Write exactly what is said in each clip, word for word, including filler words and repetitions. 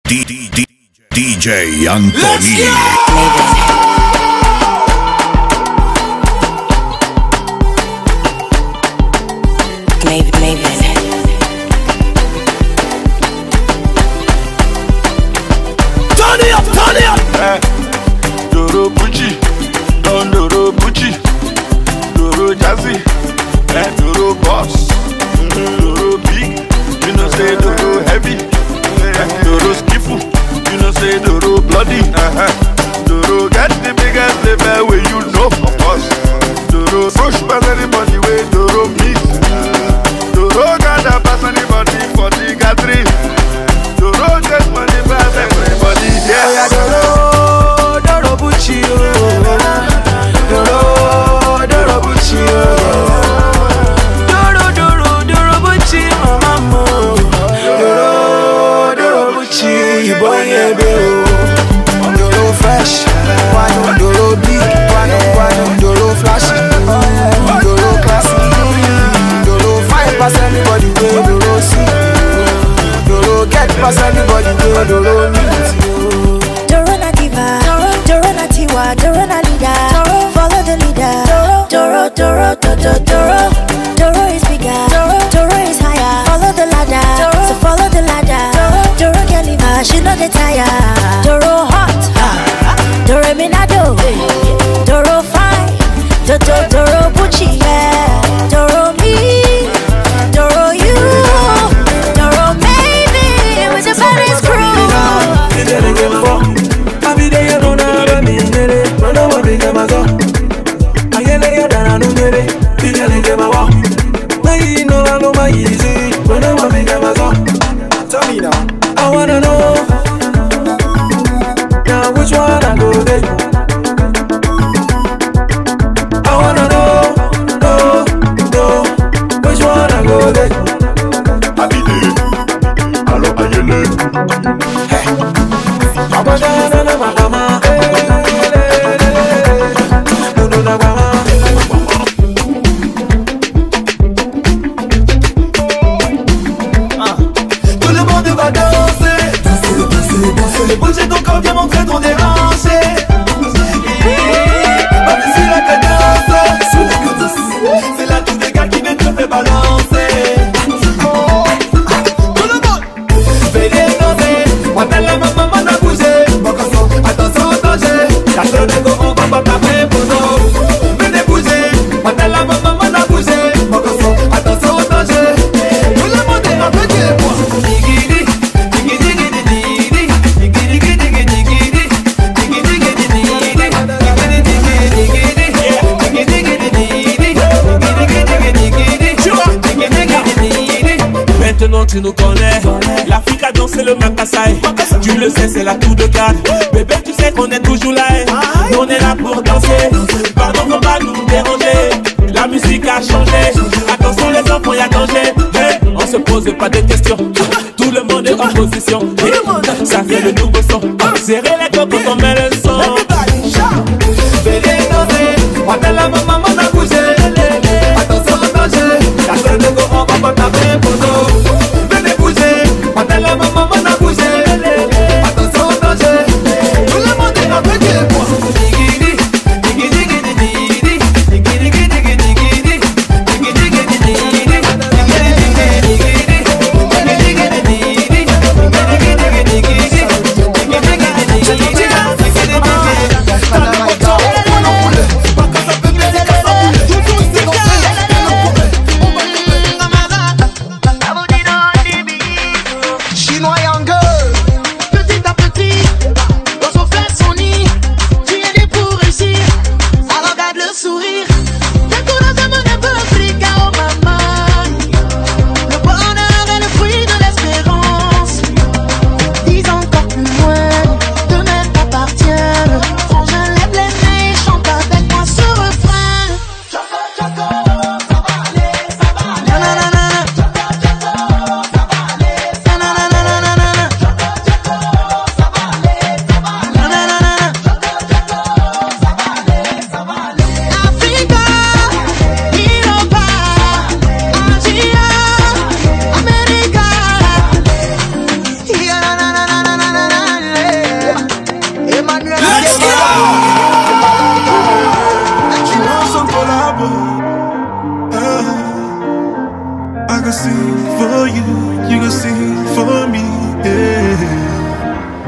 D J Anthony. Maven, Maven. Turn it up, turn it up. Eh, Doro Bucci, Don Doro Bucci, Doro Jazzy, eh, Doro Boss, Doro Big, you know say Doro Heavy, eh, Doro Skiffle, you know say Doro Bloody, uh-huh. Doro get the biggest level where you know, of course. Doro push past anybody where Doro meet. Doro got a pass anybody for the gathering. Doro just money pass everybody. Yeah, yeah, Doro, Doro Bucci, Doro, Doro Bucci, Doro, Doro, Doro Bucci, mama, Doro, Doro Bucci, boy, yeah, Doro fresh, Doro big, Doro flashy, Doro classy, Doro five pass anybody way, Doro see, Doro get pass anybody way, Doro meet. Doro na diva, Doro, Doro na tiwa, Doro na leader, Doro, follow the leader, Doro, Doro, Doro, Doro, Doro, Doro is bigger, Doro, Doro is higher, follow the ladder, Doro, so follow the ladder, Doro, Doro can leave her, she know the tire, Doro hot, ha, Doro minado, Doro fine, Doro, Doro Bucci, yeah, Doro me, Doro you, Doro maybe, with the baddest crew. Tell me now, I wanna know now which one I go take. I wanna know, no, no, which one I go take. Abide, allo ayele. Hey, Abada na mama, no no na mama. Tout le monde va danser, danser, danser, danser. Bouger ton corps, bien montrer ton déhanché. Même si la cadence, sur la cadence, c'est là tous les gars qui viennent te faire balancer. Tout le monde, fais les danser. Moi t'as la maman, on a bougé. Attention au danger, la chaîne est go, on va pas taper pour nous. Venez bouger, moi t'as la maman, on a bougé. Attention au danger, tout le monde est un peu de moi. Maintenant tu nous connais, l'Afrique a dansé le Makassai. Tu le sais, c'est la tour de garde. Bébé, tu sais qu'on est toujours là, hein. Nous on est là pour danser. Pardon, faut pas nous déranger. La musique a changé. Attention les enfants, y'a danger. Hey, on se pose pas de questions. Tout le monde est en position. Hey, ça fait le nouveau son. Serrez les gars quand on met le son. Fais les danser, moi t'as la maman, on a bougé. Attention au danger, la chaîne de go, on va pas taper pour nous. Venez bouger, moi t'as la maman, on a bougé. Attention au danger, tout le monde est avec moi.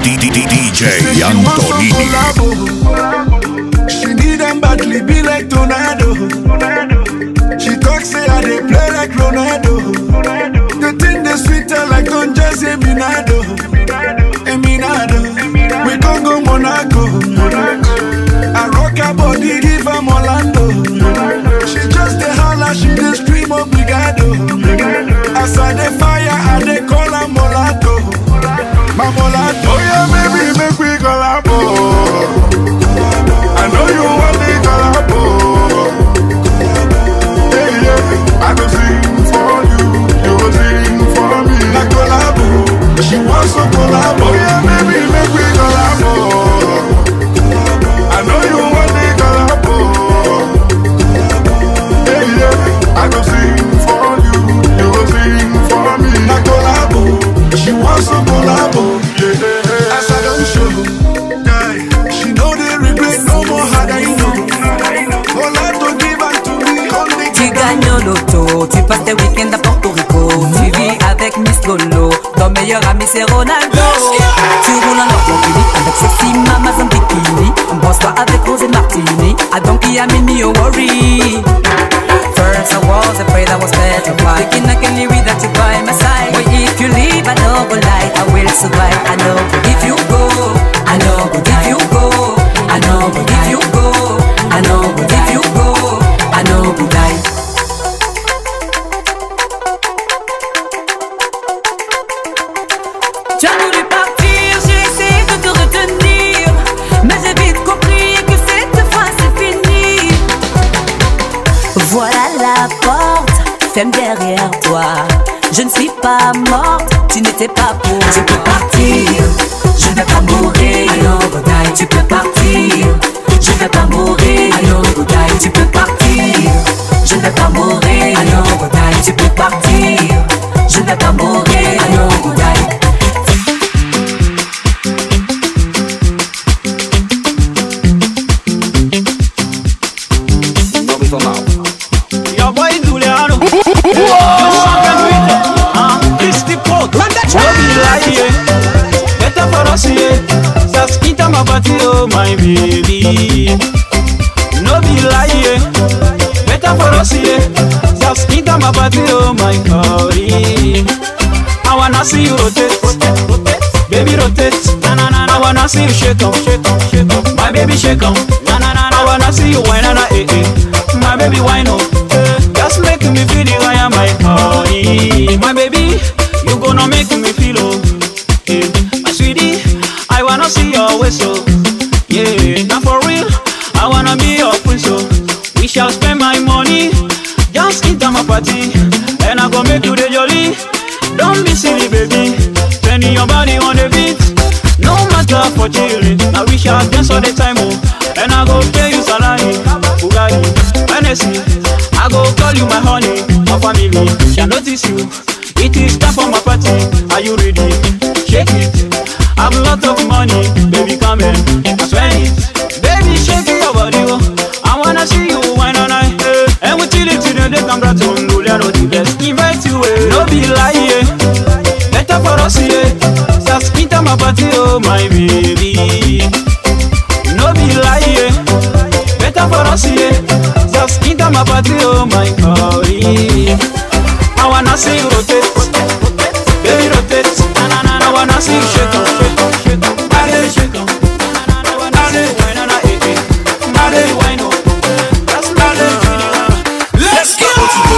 D J Antonini. She need them badly, be like tornado. She talk say I dey play like Ronaldo. The thing they sweeter like Don Jose Minado. Eminado, we gon' go Monaco. I rock her body, give her Orlando. She just dey holla, she dey scream obrigado. As I dey fire, I dey call her Molato. My Molato. Oh yeah, baby, make we collabo. I know you want me collabo. Yeah, yeah, I go sing for you, you go sing for me. Na collabo, she wants to collabo. Oh yeah, baby, make we collabo. I know you want me collabo. Yeah, yeah, I go sing for you, you go sing for me. Na collabo, she wants to collabo. Yeah, as I don't show, yeah, she know they regret no more how they know. Molato give her to me only. Tu gagnes au loto, tu passes tes week-ends à Porto Rico. Tu vis avec Miss Lolo, ton meilleur ami c'est Ronaldo. Tu roules en Lamborghini avec sexy mamas en bikini. Brosse-toi avec Rose et Martini, I don't care me no worry. First I was afraid I was petrified, thinking I can live without you by my side. But if you leave I know go lie, I will survive. I know if you go, I know but if you go, I know but if you go, I know but if you go, I know go die. Tu as voulu partir, j'ai essayé de te retenir, mais j'ai vite compris que cette fois c'est fini. Voilà la porte, ferme derrière toi. Je ne suis pas morte, tu n'étais pas pour. Tu peux partir, je ne vais pas mourir. I know go die. Tu peux partir, je ne vais pas mourir. I know go die. Tu peux partir, je ne vais pas mourir. I know go die. Tu peux partir, je ne vais pas mourir. I know go die. Your boy Giuliano, Christy Port, no be lie, better for us here. Saskita my body, oh my baby. No be lie, better for us here. Saskita my body, oh my body. I wanna see you rotate, baby rotate. I wanna see you shake up, shake up, shake up. My baby shake up. I wanna see you whine and eh eh. My baby whine up. Just make me feel the way my honey. My baby, you gonna make me feel oh. Yeah. My sweetie, I wanna see your whistle. Yeah, now for real, I wanna be your prince. So we shall spend my money just into my party, and I gonna make you the jolly. Don't be silly, baby. Spending your body on the beat. No matter for children, now we shall dance all the time, oh. And I go pay you salary, Bugatti, Hennessy. I go call you my honey, my family shall notice you. It is time for my party, are you ready? Shake it, I've a lot of money, baby come in, I spend it. Baby shake your body, oh. I wanna see you wine all night, eh. And we chill it till the day come back to Ndoliano, the best. Invite you, eh. No be lie, eh. Better for us, eh. Just enter my party, oh my baby. No be lie, eh. Better for us, eh. Just enter my party, oh my body. I wanna see you rotate, baby rotate. I wanna see you shake up, shake up, shake up. Body shake up, body wine on a eh eh. Body wine up, that's body. Let's go.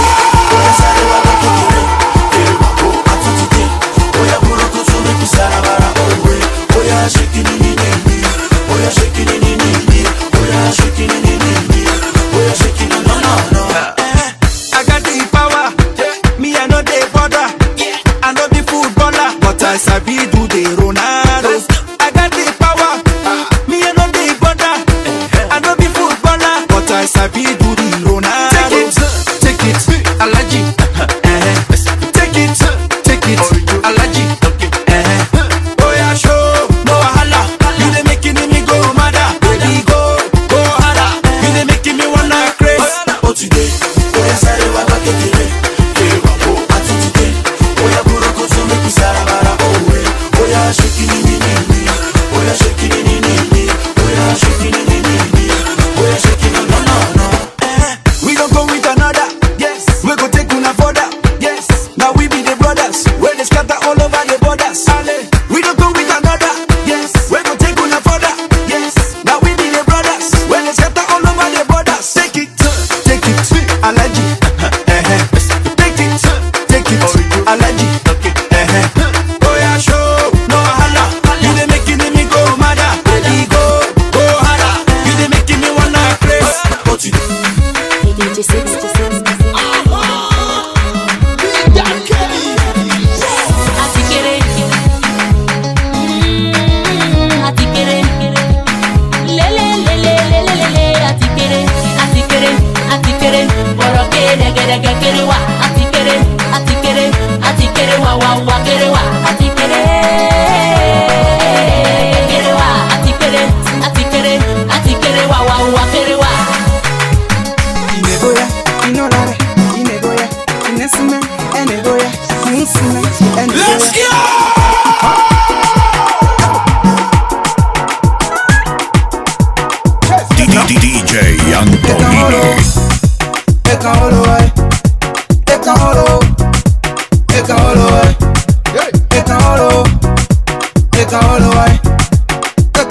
I got the power, me I know the border. I know the footballer, but I sabi do the run.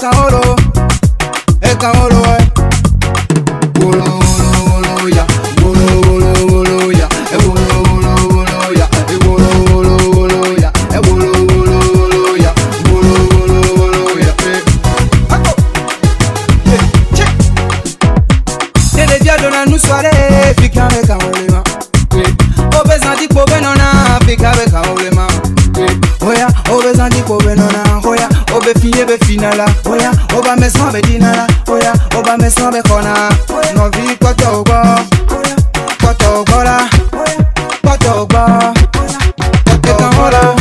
Ekaolo, Ekaolo, Wolo, wolo, wolo, ya, wolo, wolo, wolo, ya, e wolo, wolo, wolo, ya, e wolo, wolo, wolo, ya, e wolo, wolo, wolo, ya, wolo, wolo, wolo, ya, eh. Ako, eh, che. Dede dia dona nu soirée, fika be kaolema, eh. Obezan di po benona, fika be kaolema, eh. Oya, obezan di po benona, oya, obe fiye be finala, oya, oba me san be dinala, oya, oba me san be kona. No vi kwato ogbo, kwato ogbo la, kwato ogbo, kwato ogbo la.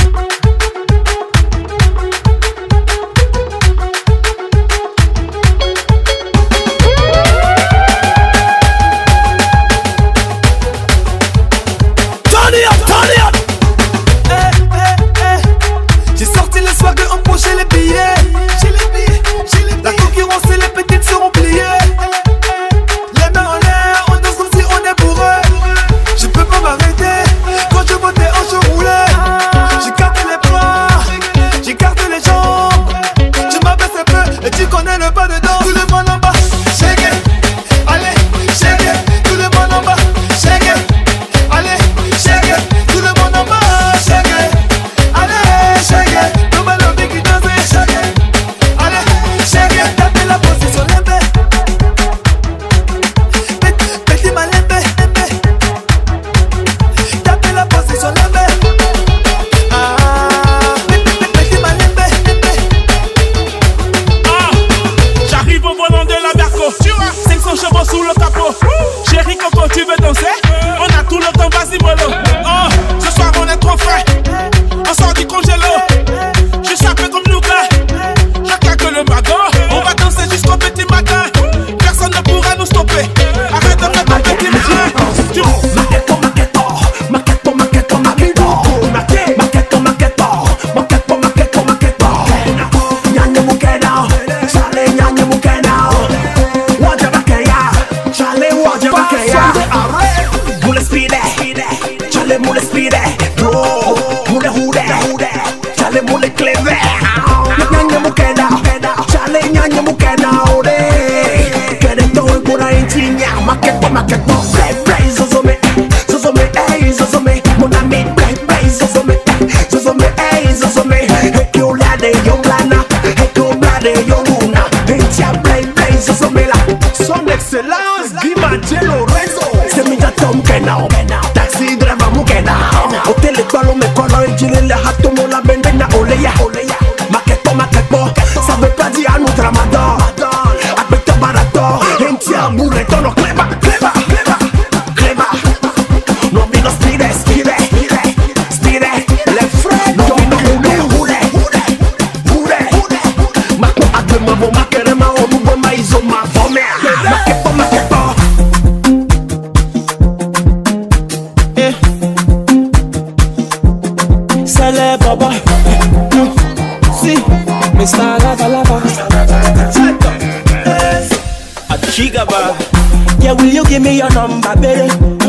Yeah, will you give me your number, baby?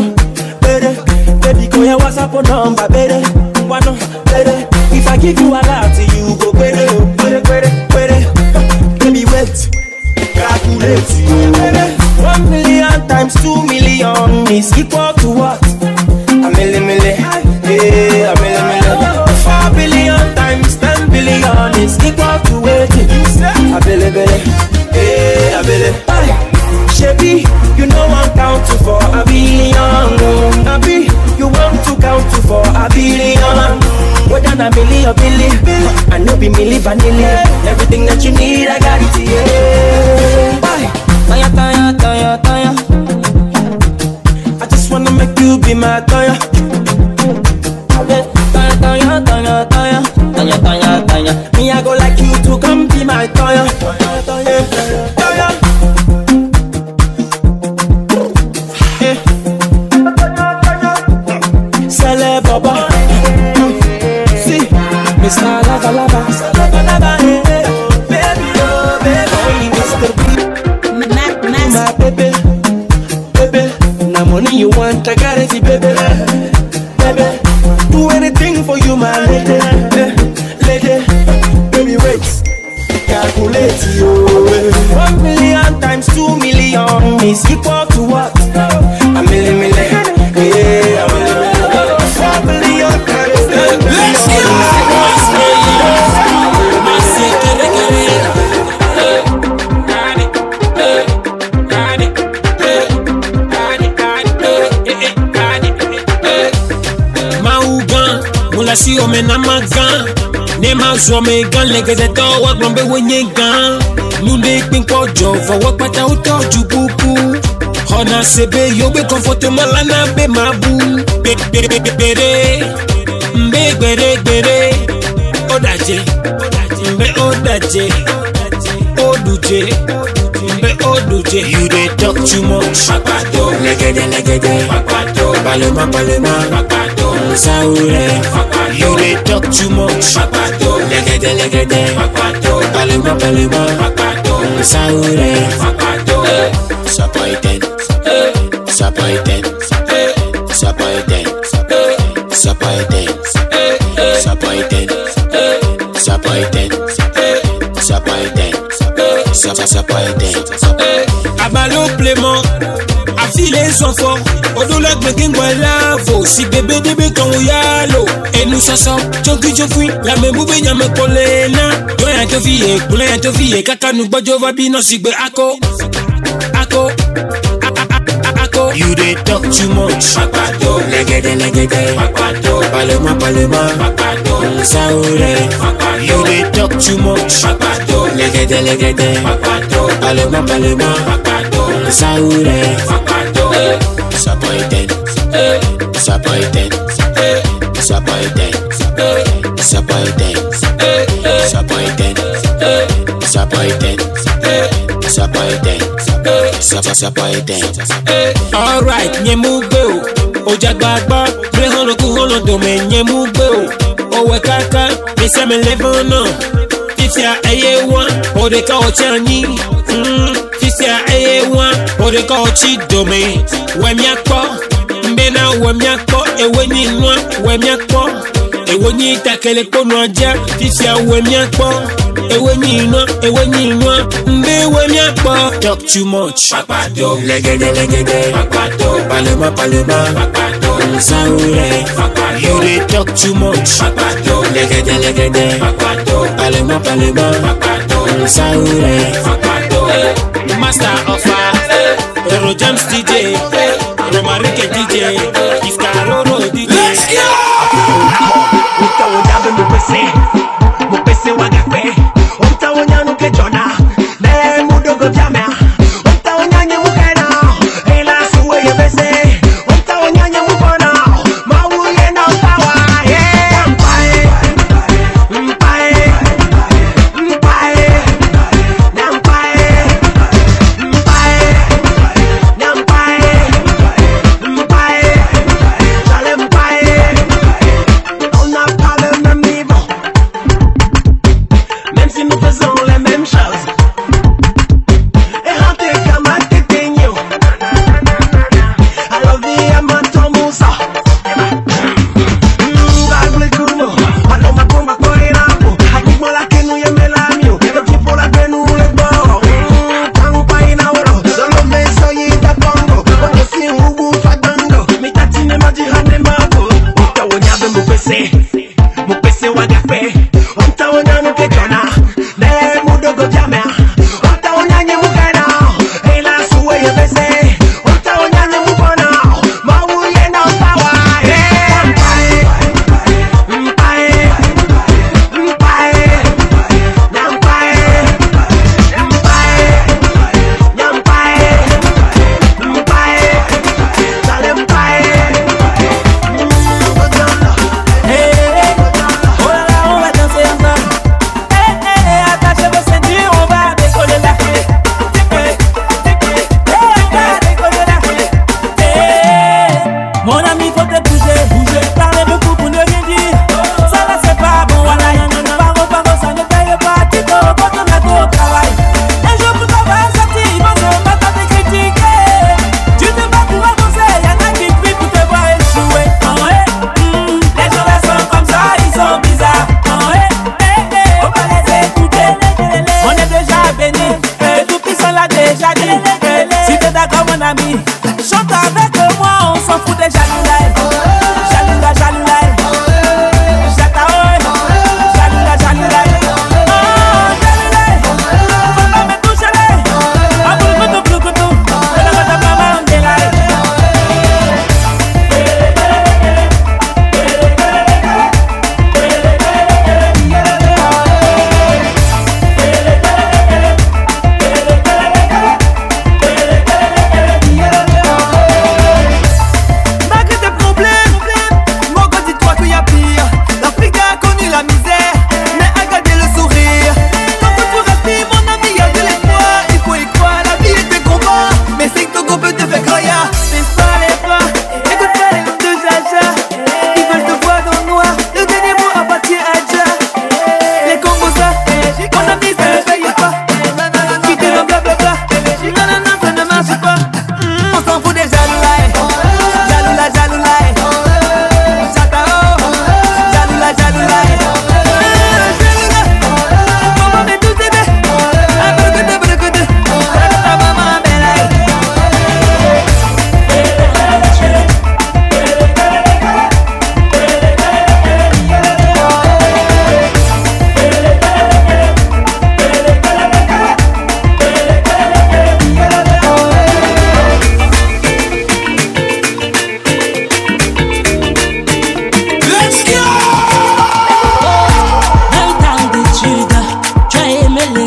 Baby, baby, go your WhatsApp number, baby. One, baby. If I give you a lot, you go, baby, baby, baby, baby. Baby, wait, calculate, baby. One million times two million is equal to what? A million, million, yeah, a million, million. Four billion times ten billion is equal to eighty. A billy, billy, yeah, a billy. Shebi, you know I'm counting for a billion. Abi, you want to count for a billion. More than a million, billion. I know be milli vanilla. Everything that you need, I got it, yeah. Taya, taya, taya, taya. I just wanna make you be my taya. Taya, taya, taya, taya. Taya, taya, taya. Me, I go like you to come be my taya. Taya, taya, taya. Baba, see, Mister Lava Lava, Lava Lava, hey, baby, oh, baby, Mister B, my baby, baby, now money you want, I got it, baby, baby, do anything for you, my lady, lady, baby, wait, calculate you. One million times two million is equal to what? A million million. Yeah, a million million. Four billion times ten million. Si o mena magan ne ma zo me gan lege de to wa gbon be wenye gan nu de pin ko jo fọwọ́ pata o to ju pupu ona sebe yo be comfortable lana be mabu be be be mbe gbere gbere o daje mbe o daje o duje mbe o duje. You dey talk too much papato lege de lege de papato balema balema papato saure. You dey talk too much papato legede legede papato balema balema papato saure papato. Disappointed disappointed disappointed disappointed disappointed disappointed disappointed disappointed. Abalo plément afi les enfants odola gbegin gwala fo si bébé débé kan yalo enu soso jonki jonki la me bube nya me kolena yo ya to vie kule ya to vie kaka nu gbojo va bi no sigbe ako ako ako. You dey talk too much papato legede legede papato balema balema papato saure. You dey talk too much papato legede legede papato balema balema papato saure papato. Disappointed disappointed disappointed disappointed disappointed disappointed disappointed disappointed. Alright, nyemugbe o ojagbagba bre hono ku hono do me nyemugbe o owe kaka me se me level no fifia eye one o de ka o chani mm fifia eye one o de ka o chi do me we mi akpo mbe na we mi akpo ewe ni nwa we mi akpo ewe ni takele ponu aja fifia we mi akpo ewe ni nwa ewe ni nwa mbe we mi akpo. Talk too much papato legede legede papato balema balema papato saure. You dey talk too much papato legede legede papato balema balema papato saure papato. Master of fire Roro James D J Romarike D J Iskaroro D J. Let's go! Uta wonya be mo pese mo pese wa gafe uta wonya no ke jona me mudogo jamia uta wonya nye mukena ila suwe ye pese uta wonya nye mukona ma wuye na power yeah mpae mpae mpae na mpae mpae na mpae mpae chale mpae on a parlé même niveau même si nous faisons les mêmes choses et rentrer comme un téteigno alors viens ma tomousa Bagble kuno Paloma bomba koirapo Aquí mola que no yeme la mio Pero tipo la que no le boro Tampa inauro Solo me soy ita pongo Porque si hubu fadando Mi tatine maji hane mako Uta wonyabe mupese Mupese wagafe Uta wonyano ke jona Ne mudogo jamea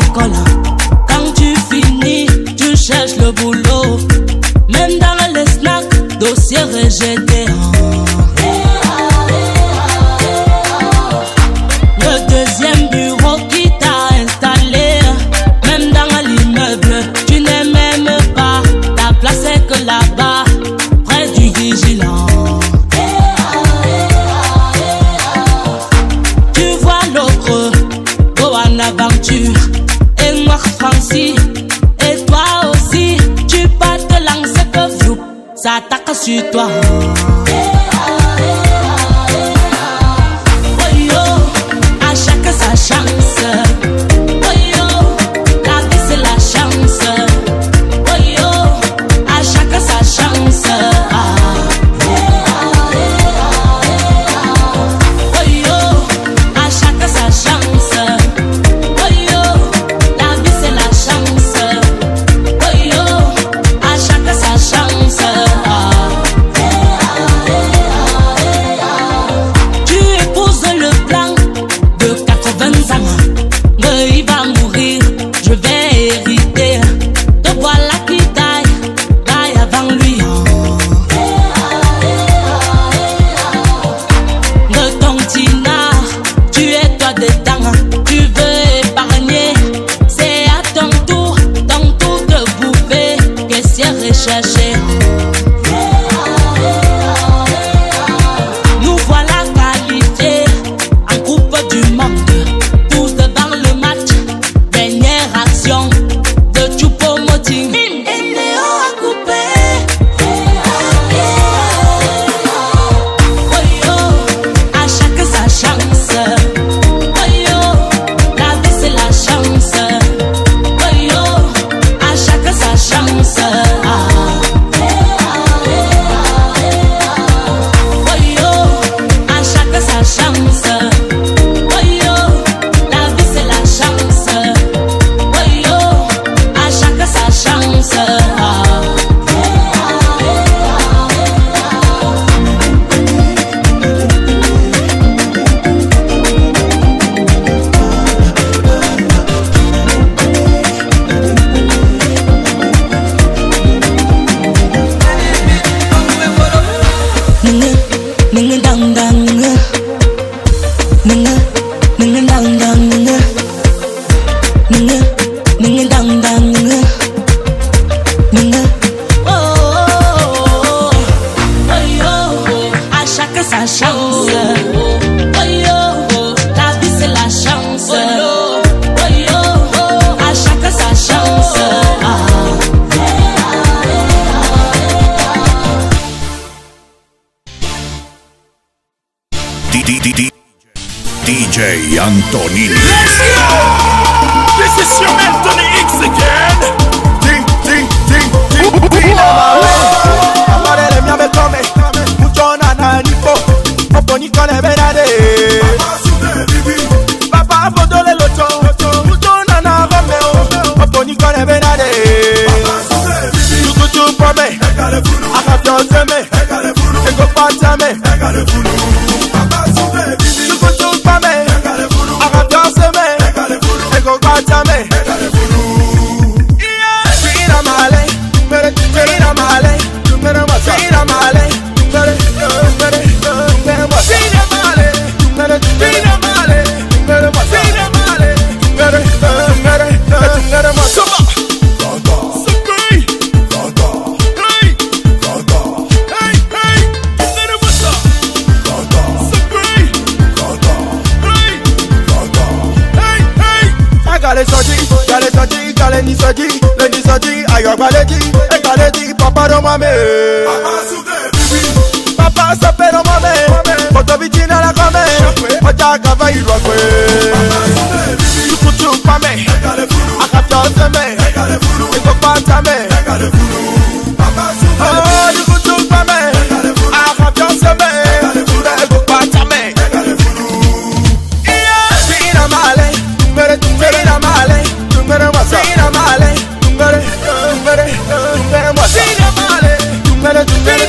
l'école. Quand tu finis, tu cherches le boulot. Même dans les snacks, dossier rejeté. Le deuxième bureau qui t'a installé, même dans l'immeuble, tu n'es même pas. Ta place est que là-bas, près du vigilant. Tu vois l'autre, go en aventure, et moi Francis, et toi aussi, tu pas te lancer que vous, ça attaque sur toi. Sa chance, oh yo, la vie c'est la chance, oh yo, à chaque sa chance, ah. Oh yo, à chaque sa chance, oh yo, la vie c'est la chance, oh yo, à chaque sa chance, ah. Tu épouses le plan de quatre-vingts ans, mais il va mourir, je vais hériter. Te voilà qui taille, taille avant lui. De ton tina, tu es toi dedans, tu veux épargner. C'est à ton tour, ton tour de bouffer, caissière recherchée. Nous voilà qualifiés en coupe du monde. Tous devant le match, dernière action de Choupo-Moting. Et Néo a coupé. Oh yo, à chaque sa chance. Oh yo, la vie c'est la chance. Oh yo, à chaque sa chance. Ah. Oh yo, à chaque sa chance. Oh yo, la vie c'est la chance. Oh yo, à chaque sa chance. Ah. Ninga, ninga dang dang ninga, ninga, ninga dang dang ninga, ninga, ninga dang dang ninga, ninga. Oh, oh, oh, oh yo, à chaque sa chance. Oh yo, la vie c'est la chance. Oh yo, à chaque sa chance. Ah. D J Antonini. Let's go! This is your Anthony X again. Ding, ding, ding, ding, ding. Amore le mie come, mucho nana nipo, opo ni kone benade. Papa foto le locho, mucho nana come, opo ni kone benade. Tukutu pome, akafyo seme, ego patame. Tukutu pome, akafyo seme, ego patame. Tira male, mere, tira male. Tira male, tira male, tira male, tira male, tira male, tira male, tira male. Gale soji, gale soji, gale ni soji, le ni soji, ayo galeji, e galeji, papa do mame. Papa sape do mame, foto bitina la kame, oja kava irokwe. Tukutu pame, akafyo seme, ego patame. Oh, tukutu pame, akafyo seme, ego patame. Tira male, tira male, tira male, tira male, tira male, tira male.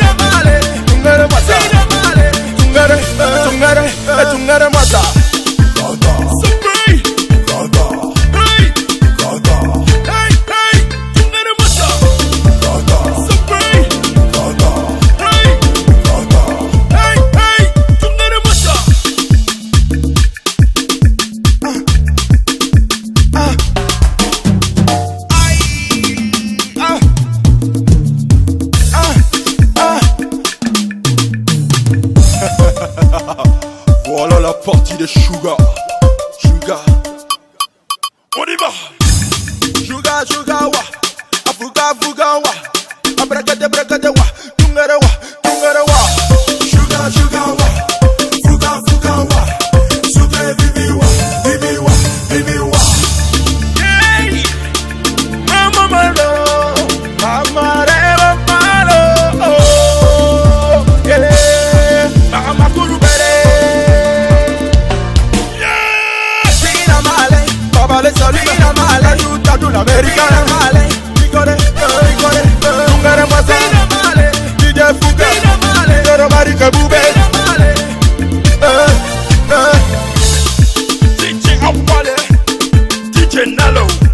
de sugar, sugar. On y va. Sugar, sugar, wa. Afuga, fuga, wa. Abrakade, brakade, wa. Tungere, wa. Tungere, wa. Sugar, sugar, wa. Fuga, fuga, wa. Sugar, vivi, wa. Vivi, wa. Vivi, wa. Hey. Mama, malo. Mama, reba, malo. Oh. Yeah. Mama, kuru, bere. Yeah. Sina male. Baba, le solina male. Ayuda, tu la americana male. Rigore, rigore. Tungere, masa. Sina male. D J Fuga. Sina male. Zero marica, bube. Sina male. Eh, eh. D J Apale. D J Nalo.